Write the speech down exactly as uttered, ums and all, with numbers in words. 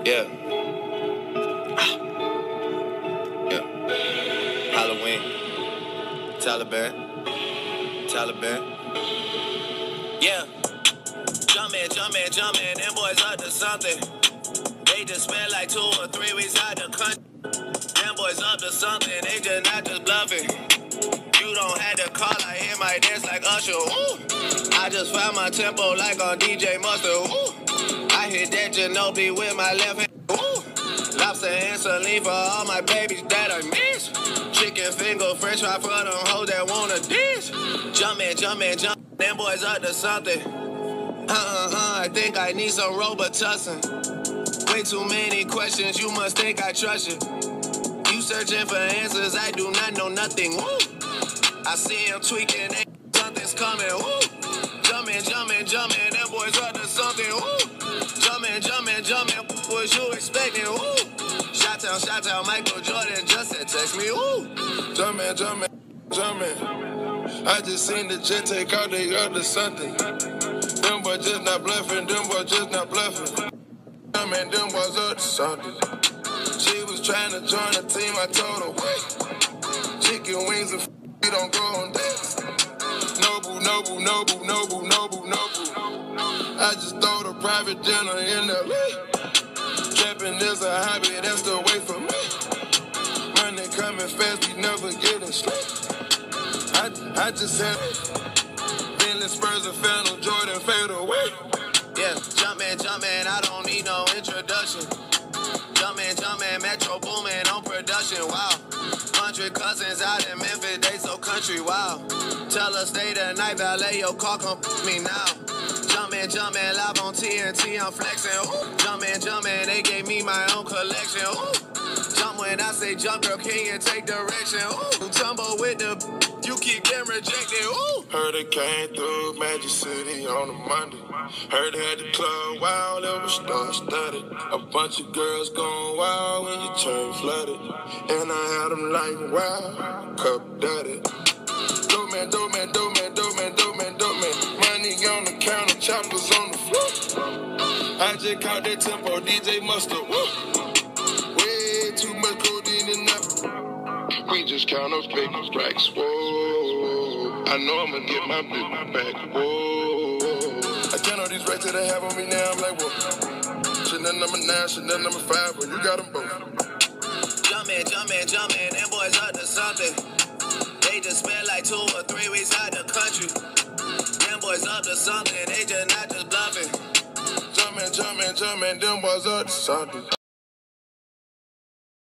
Yeah. Yeah. Halloween. Taliban. Taliban. Yeah. Jumpin', jumpin', jumpin', them boys up to something. They just spent like two or three weeks out the country. Them boys up to something, they just not just bluffing. You don't have to call, I hear my dance like Usher. Ooh. I just found my tempo like on D J Mustard. Ooh. I hit that Ginobili with my left hand. Ooh. Lobster and saline for all my babies that I miss. Chicken finger, french fry for them hoes that wanna dish. Jumpin', jumpin', jumpin', them boys up to something. Uh-uh-uh, I think I need some Robitussin. Way too many questions, you must think I trust you. You searching for answers, I do not know nothing. Woo. I see him tweaking, and something's coming. Woo. Jumpin', jumpin', jumpin', them boys up to something. Woo. Jumpin', jumpin', jumpin', what was you expecting? Woo. Shot-town, shot-town, Michael Jordan just said text me. Woo. Jumpin', jumpin', jumpin'. I just seen the jet take out, they up to something. Them boys just not bluffing, them boys just not bluffing. Jumpin', them boys up to something. She was trying to join the team, I told her, wait. Chicken wings and f***, we don't go on dates. Noble, noble, noble, noble, noble, noble. I just throw the private dinner in L A. Trapping is a hobby, that's the way for me. Money coming fast, we never getting straight. I, I just had Bentley Spurs and Phantom Jordan fade away. Yeah, jumpin', jumpin', I don't need no introduction. Jumpin', jumpin', Metro boomin' on production, wow. Hundred cousins out in Memphis, they so country, wow. Tell her stay the night, valet your car, come f*** me now. Jumpin', jumpin', live on T N T, I'm flexin', ooh. Jumpin', jumpin', they gave me my own collection, ooh. Jump when I say jump, girl, can you take direction, ooh. Tumble with the, you keep getting rejected, ooh. Heard it came through Magic City on a Monday. Heard it had the club wild, it was star-studded. A bunch of girls going wild when you turn flooded. And I had them like wow, cup dirty. Dope man, dope man, dope man, dope man, dope man, dope man. Money on the counter, choppers on the floor. I just caught that tempo, D J Mustard, woo. Way too much codeine in that. We just count up big racks, whoa. I know I'ma get my big back, whoa. I count all these racks that I have on me now, I'm like, whoa. Chanel number nine, Chanel number five, but you got them both. Jumpin', jumpin', jumpin', them boys up to something. They just spent like two or three weeks out the country. Them boys up to something, they just not just bluffing. Jumpin', jumpin', jumpin', them boys up to something.